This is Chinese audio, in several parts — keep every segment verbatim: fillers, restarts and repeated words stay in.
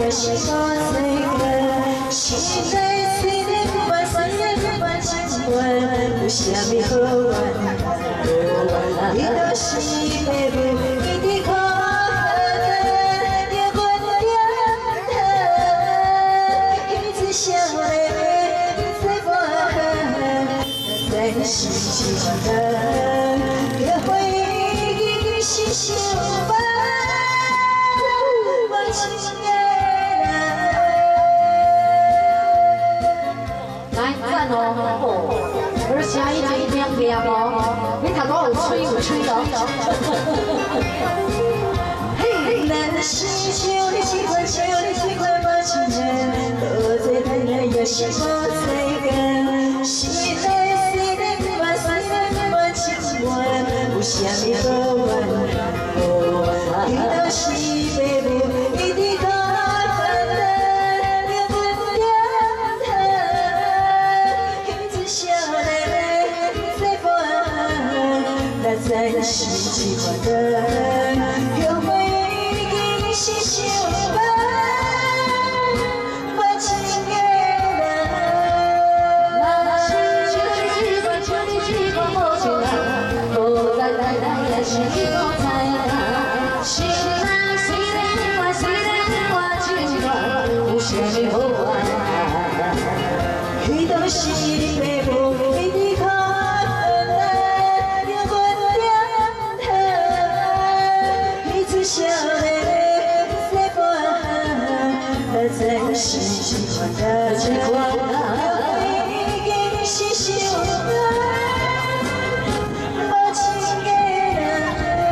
也是我最爱。心内虽然不管虽然不管情愿，有啥物好玩？你若是要问，一直靠咱的原谅他，一直想你在我，咱是一个，别回忆是相伴。 哦，而且伊真漂亮哦，你头壳有吹有吹哦。 嘿，咱是像你喜欢像你喜欢把情人，落在咱的也是我最爱。心内虽然不管虽然不管情愿，有啥物好玩？你若是要问，一直靠咱的原谅他。 咱是一个人，用回忆是相伴，把情的人。那是一个就你一个好情人，我在咱咱也是一个太阳。心内虽然我虽然我情愿，有啥物好玩？伊都是要无一直靠。 想你在伴，咱是一款的情款，回忆是相伴，把情给人。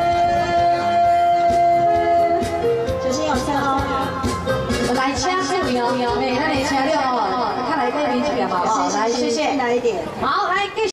小心往下哦。 来车注意哦，哎，那你车了哦，看来这边这边好不好？来，谢谢。 来一点。 好，来继续。